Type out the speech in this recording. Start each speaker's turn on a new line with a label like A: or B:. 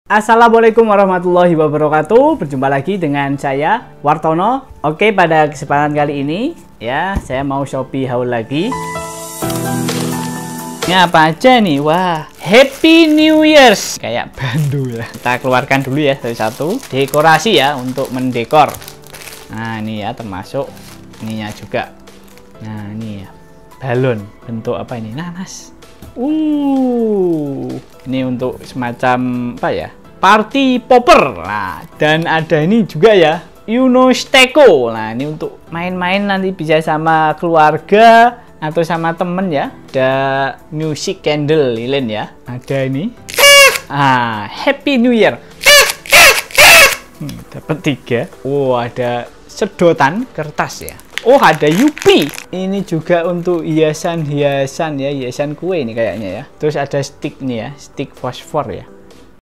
A: Assalamualaikum warahmatullahi wabarakatuh. Berjumpa lagi dengan saya Wartono. Oke, pada kesempatan kali ini ya saya mau Shopee haul lagi. Ini apa aja nih? Wah, Happy New Year's kayak bandu ya. Kita keluarkan dulu ya satu-satu. Dekorasi ya untuk mendekor. Nah ini ya termasuk ininya juga. Nah ini ya balon bentuk apa ini? Nanas. Ini untuk semacam apa ya? Party popper. Nah, dan ada ini juga ya, Unosteko. Nah, ini untuk main-main nanti bisa sama keluarga atau sama temen ya. Ada music candle lilin ya. Ada ini. Happy New Year. Dapat 3. Oh, ada sedotan kertas ya. Oh, ada Yupi. Ini juga untuk hiasan-hiasan ya, hiasan kue ini kayaknya ya. Terus ada stick nih ya, stick fosfor ya.